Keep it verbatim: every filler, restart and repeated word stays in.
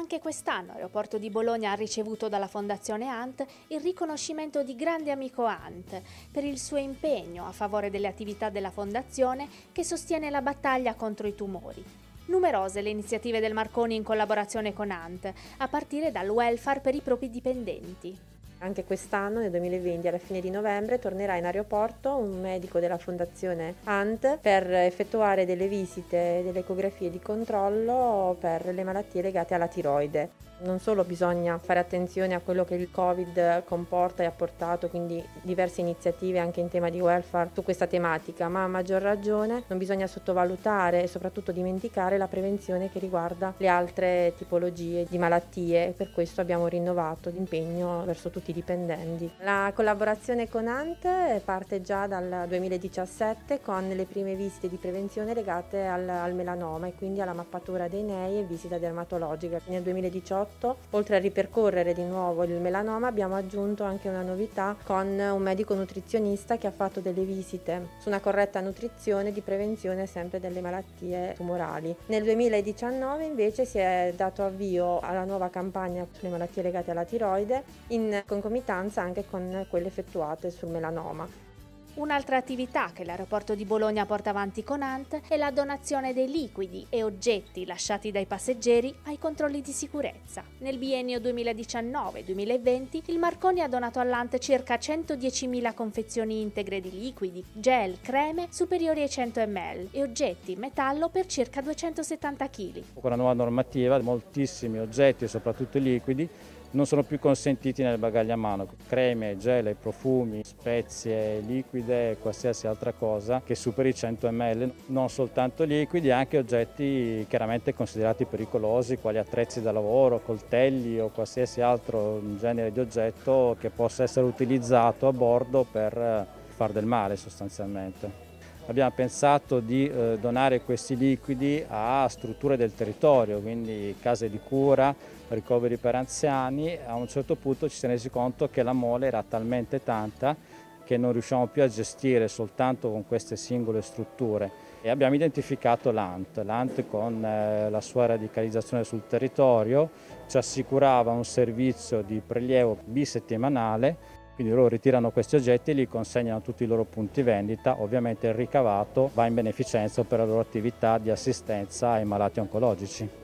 Anche quest'anno Aeroporto di Bologna ha ricevuto dalla Fondazione A N T il riconoscimento di Grande Amico A N T per il suo impegno a favore delle attività della Fondazione che sostiene la battaglia contro i tumori. Numerose le iniziative del Marconi in collaborazione con A N T, a partire dal welfare per i propri dipendenti. Anche quest'anno, nel duemilaventi, alla fine di novembre, tornerà in aeroporto un medico della Fondazione A N T per effettuare delle visite, delle ecografie di controllo per le malattie legate alla tiroide. Non solo bisogna fare attenzione a quello che il Covid comporta e ha portato, quindi diverse iniziative anche in tema di welfare su questa tematica, ma a maggior ragione non bisogna sottovalutare e soprattutto dimenticare la prevenzione che riguarda le altre tipologie di malattie. Per questo abbiamo rinnovato l'impegno verso tutti i dipendenti. La collaborazione con A N T parte già dal duemiladiciassette con le prime visite di prevenzione legate al, al melanoma e quindi alla mappatura dei nei e visita dermatologica. Nel duemiladiciotto, oltre a ripercorrere di nuovo il melanoma, abbiamo aggiunto anche una novità con un medico nutrizionista che ha fatto delle visite su una corretta nutrizione di prevenzione sempre delle malattie tumorali. Nel duemiladiciannove invece si è dato avvio alla nuova campagna sulle malattie legate alla tiroide in concomitanza anche con quelle effettuate sul melanoma. Un'altra attività che l'Aeroporto di Bologna porta avanti con A N T è la donazione dei liquidi e oggetti lasciati dai passeggeri ai controlli di sicurezza. Nel biennio duemiladiciannove duemilaventi il Marconi ha donato all'A N T circa centodiecimila confezioni integre di liquidi, gel, creme superiori ai cento millilitri e oggetti in metallo per circa duecentosettanta chili. Con la nuova normativa moltissimi oggetti, soprattutto i liquidi, non sono più consentiti nel bagaglio a mano. Creme, gel, profumi, spezie, liquide, qualsiasi altra cosa che superi i cento millilitri, non soltanto liquidi, anche oggetti chiaramente considerati pericolosi, quali attrezzi da lavoro, coltelli o qualsiasi altro genere di oggetto che possa essere utilizzato a bordo per far del male sostanzialmente. Abbiamo pensato di eh, donare questi liquidi a strutture del territorio, quindi case di cura, ricoveri per anziani. A un certo punto ci siamo resi conto che la mole era talmente tanta che non riusciamo più a gestire soltanto con queste singole strutture e abbiamo identificato l'A N T. L'A N T con eh, la sua radicalizzazione sul territorio ci assicurava un servizio di prelievo bisettimanale. Quindi loro ritirano questi oggetti e li consegnano a tutti i loro punti vendita, ovviamente il ricavato va in beneficenza per la loro attività di assistenza ai malati oncologici.